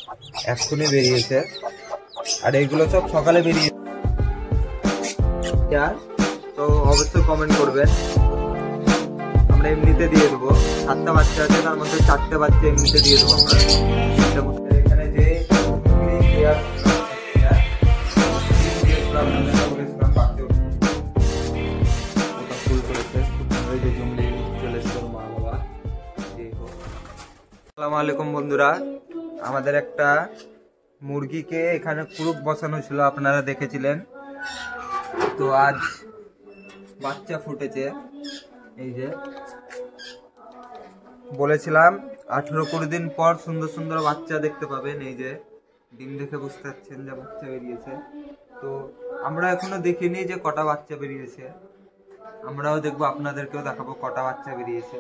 এক্ষুনি বেরিয়েছে, আর এইগুলো সব সকালে বেরিয়েছে। তো অবশ্যই কমেন্ট করবেন, আমরা এমনিতে দিয়ে দেবো। 7টা বাচ্চা আছে, তার মধ্যে 4টে বাচ্চা এমনিতে দিয়ে দেবো আমরা। এখানে যে আসসালামু আলাইকুম বন্ধুরা, আমাদের একটা মুরগিকে এখানে কুরুপ বসানো ছিল, আপনারা দেখেছিলেন। তো আজ বাচ্চা ফুটেছে। এই যে বলেছিলাম 18-20 দিন পর সুন্দর সুন্দর বাচ্চা দেখতে পাবেন। এই যে ডিম দেখে বুঝতে পারছেন যে বাচ্চা বেরিয়েছে। তো আমরা এখনো দেখিনি যে কটা বাচ্চা বেরিয়েছে, আমরাও দেখবো, আপনাদেরকেও দেখাবো কটা বাচ্চা বেরিয়েছে।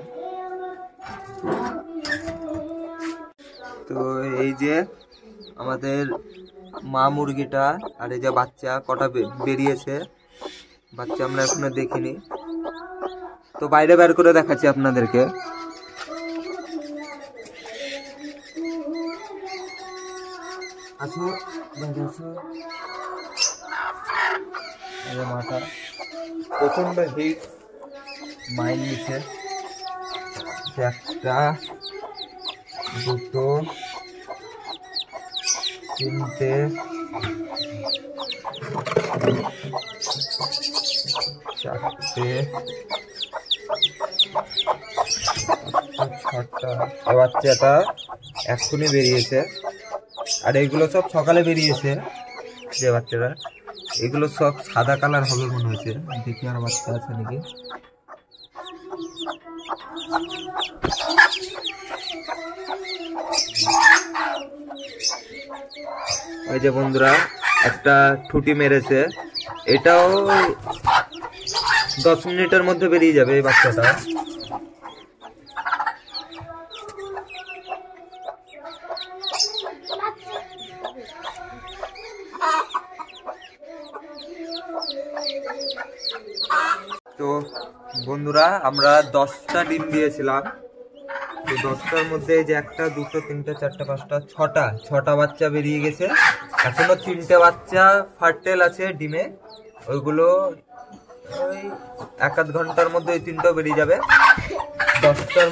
তো এই যে আমাদের মা মুরগিটা, আর এই যে বাচ্চা কটা বেরিয়েছে, বাচ্চা আমরা এখনো দেখিনি। তো বাইরে বের করে দেখাচ্ছি আপনাদেরকে। আসো আসো, মাথা প্রচন্ড হিট মাইল নিচ্ছে। একটা, দুটো, তিনটে, চারটে, 6টা। বাচ্চাটা এক্ষুনি বেরিয়েছে, আর এইগুলো সব সকালে বেরিয়েছে। যে বাচ্চারা, এগুলো সব সাদা কালার হবে মনে হচ্ছে। দেখি আর বাচ্চা আছে নাকি। ওই যে বন্ধুরা, একটা ঠুটি মেরেছে, এটাও 10 মিনিটের মধ্যে বেরিয়ে যাবে এই বাচ্চাটা। তো বন্ধুরা, আমরা 10টা ডিম দিয়েছিলাম। তো 10টার মধ্যে যে 1টা, 2টো, 3টে, 4টে, 5টা, 6টা বাচ্চা বেরিয়ে গেছে। এখনো 3টে বাচ্চা ফার্টেল আছে ডিমে, ওইগুলো ওই 1-8 ঘন্টার মধ্যে ওই 3টা বেরিয়ে যাবে। 10টার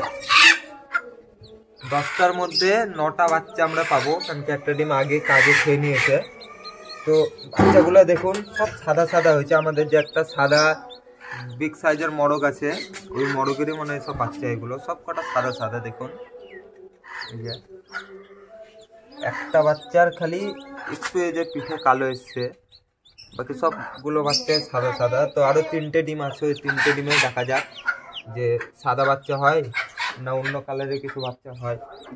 মধ্যে 9টা বাচ্চা আমরা পাবো, কারণ কি একটা ডিম আগে কাজে খেয়ে নিয়েছে। তো বাচ্চাগুলো দেখুন সব সাদা সাদা হয়েছে। আমাদের যে একটা সাদা বিগ সাইজের মড়ক আছে, ওই মড়কেরই মনে হয় সব বাচ্চা। এগুলো সব কটা সাদা সাদা দেখুন। এই যে একটা বাচ্চার খালি একটু এই যে পিঠে কালো এসছে, বাকি সবগুলো বাচ্চা সাদা সাদা। তো আরো 3টে ডিম আছে, ওই 3টে ডিমে দেখা যাক যে সাদা বাচ্চা হয় না অন্য কালারের কিছু বাচ্চা হয়।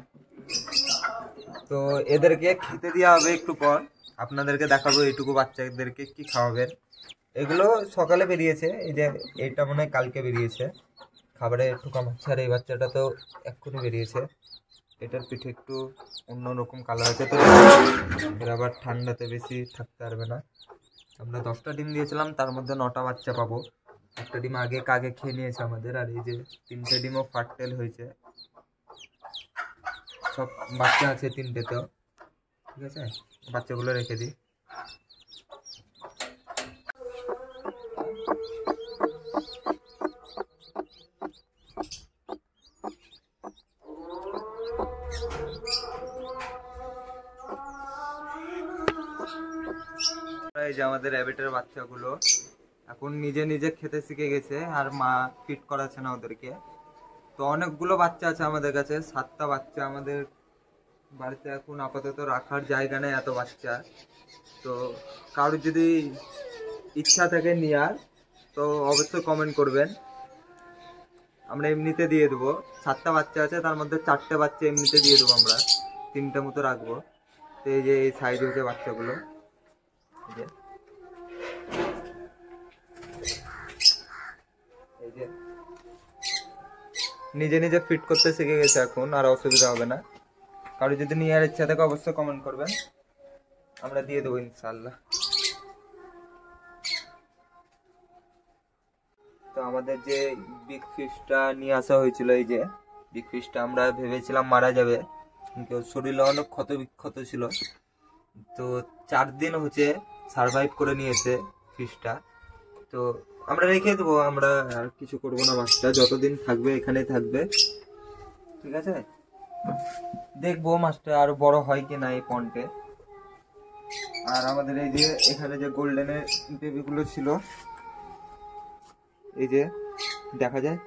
তো এদেরকে খেতে দেওয়া হবে একটু পর, আপনাদেরকে দেখাবো এইটুকু বাচ্চাদেরকে কি খাওয়াবেন। এগুলো সকালে বেরিয়েছে, এই যে এইটা মনে হয় কালকে বেরিয়েছে, খাবারে একটু কম হচ্ছে। আর এই বাচ্চাটা তো এক্ষুনি বেরিয়েছে, এটার পিঠে একটু অন্যরকম কালার আছে। তো এর আবার ঠান্ডাতে বেশি থাকতে পারবে না। আমরা 10টা ডিম দিয়েছিলাম, তার মধ্যে 9টা বাচ্চা পাবো। একটা ডিম আগে কাগে খেয়ে নিয়েছে আমাদের, আর এই যে 3টে ডিমও ফার্টেল হয়েছে। সব বাচ্চা আছে 3টেতেও, ঠিক আছে। বাচ্চাগুলো রেখে দিই। এই যে আমাদের র্যাবিটের বাচ্চাগুলো এখন নিজে নিজে খেতে শিখে গেছে, আর মা ফিট করাচ্ছে না ওদেরকে। তো অনেকগুলো বাচ্চা আছে আমাদের কাছে, 7টা বাচ্চা আমাদের বাড়িতে এখন আপাতত রাখার জায়গা নেই, এত বাচ্চা। তো কারোর যদি ইচ্ছা থাকে নেওয়ার, তো অবশ্যই কমেন্ট করবেন, আমরা এমনিতে দিয়ে দেবো। 7টা বাচ্চা আছে, তার মধ্যে 4টে বাচ্চা এমনিতে দিয়ে দেবো আমরা, 3টে মতো রাখবো। তো এই যে এই সাইড হচ্ছে বাচ্চাগুলো, এই যে নিজে নিজে ফিট করতে শিখে গেছে এখন, আর অসুবিধা হবে না। কারো যদি নেওয়ার ইচ্ছা থাকে অবশ্যই কমেন্ট করবেন, আমরা দিয়ে দেবো ইনশাআল্লাহ। তো আমাদের যে বিগ ফিশটা নিয়ে আসা হয়েছিল, এই যে বিগ ফিশটা আমরা ভেবেছিলাম মারা যাবে, শরীরে অনেক ক্ষত বিক্ষত ছিল। তো 4 দিন হচ্ছে সারভাইভ করে নিয়েছে ফিশটা। তো আমরা রেখে দেবো, আমরা আর কিছু করবো না, মাছটা যতদিন থাকবে এখানেই থাকবে, ঠিক আছে। দেখবো মাছটা আরো বড় হয় কি না এই পন্ডে। আর আমাদের এই যে এখানে যে গোল্ডেনের বেবিগুলো ছিল, এই যে দেখা যায়,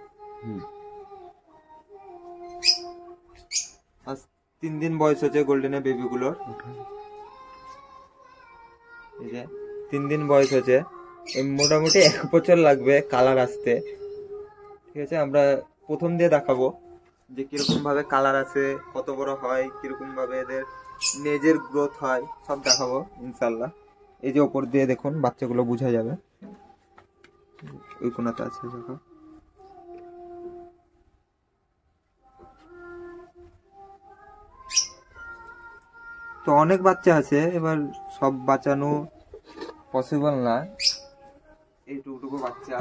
আজ 3 দিন বয়স হচ্ছে গোল্ডেনের বেবিগুলোর। এই যে 3 দিন বয়স হচ্ছে, মোটামুটি 1 বছর লাগবে কালার আসতে, ঠিক আছে। আমরা প্রথম দিয়ে দেখাবো যে কিরকম ভাবে কালার আসে, কত বড় হয়, কিরকম ভাবে এদের নেজের গ্রোথ হয়, সব দেখাবো ইনশাল্লাহ। এই যে ওপর দিয়ে দেখুন বাচ্চাগুলো বোঝা যাবে, ওই কোনাতে আছে দেখো। তো অনেক বাচ্চা আছে, এবার সব বাঁচানো পসিবল না। এইটুকু বাচ্চা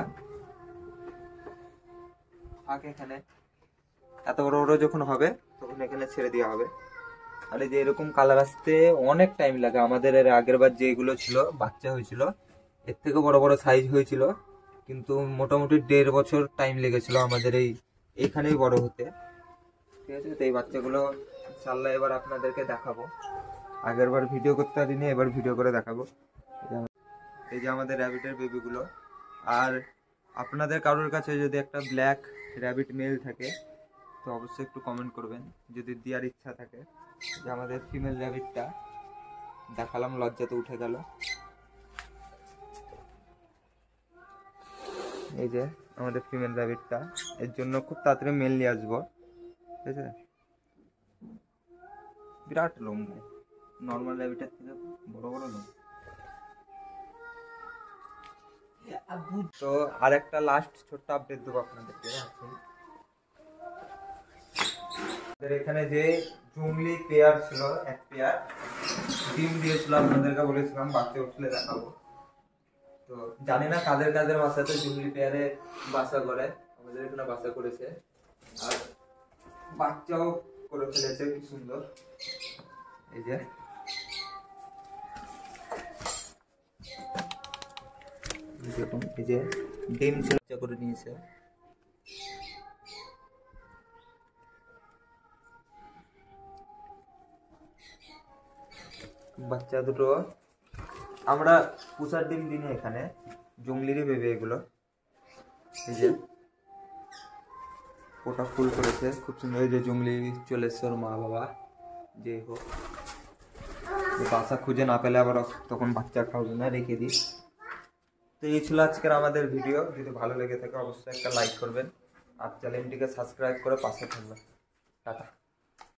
থাকে এখানে, এত বড় বড় যখন হবে তখন এখানে ছেড়ে দেওয়া হবে। আর এই যে এরকম কালার আসতে অনেক টাইম লাগে। আমাদের এর আগের বার যেগুলো ছিল বাচ্চা হয়েছিল, এর থেকে বড় বড় সাইজ হয়েছিল, কিন্তু মোটামুটি 1.5 বছর টাইম লেগেছিল আমাদের এইখানেই বড় হতে, ঠিক আছে। তো এই বাচ্চাগুলো ইনশাআল্লাহ এবার আপনাদেরকে দেখাবো। আগের বার ভিডিও করতে পারিনি, এবার ভিডিও করে দেখাবো। এই যে আমাদের র্যাবিটের বেবিগুলো। আর আপনাদের কারোর কাছে যদি একটা ব্ল্যাক র্যাবিট মেল থাকে তো অবশ্যই একটু কমেন্ট করবেন, যদি দেওয়ার ইচ্ছা থাকে। যে আমাদের ফিমেল র্যাবিটটা দেখালাম, লজ্জাতে উঠে গেল। এই যে আমাদের ফিমেল র্যাবিটটা, এর জন্য খুব তাড়াতাড়ি মেল নিয়ে আসবো, ঠিক আছে। বিরাট লোম, নর্মাল র্যাবিটের থেকে বড় বড় লোম। তো আর একটা লাস্ট ছোট্ট আপডেট দেবো আপনাদেরকে। আমাদের এখানে যে জুমলি পেয়ার ছিল, এক পেয়ার ডিম দিয়েছিল, আপনাদেরকে বলেছিলাম বাচ্চা উঠলে দেখাবো। তো জানি না কাদের কাদের বাসাতে জুমলি পেয়ারে বাসা করে, আমাদের এখানে বাসা করেছে, আর বাচ্চাও করে ফেলেছে, কি সুন্দর। এই যে দেখুন, এই যে ডিম ছিল করে নিয়েছে। বাচ্চা দুটো আমরা পুষার ডিম দিনে এখানে জঙ্গলিরই বেবি এগুলো। এই যে ওটা ফুল করেছে খুব সুন্দর। এই যে জঙ্গলি চলে এসছে ওর মা বাবা, যে হোক বাসা খুঁজে না পেলে আবার তখন বাচ্চা খাওয়াবে না, রেখে দিই। তো এই ছিল আজকের আমাদের ভিডিও। যদি ভালো লেগে থাকে অবশ্যই একটা লাইক করবেন, আর চ্যানেলটিকে সাবস্ক্রাইব করে পাশে থাকবেন। টাটা।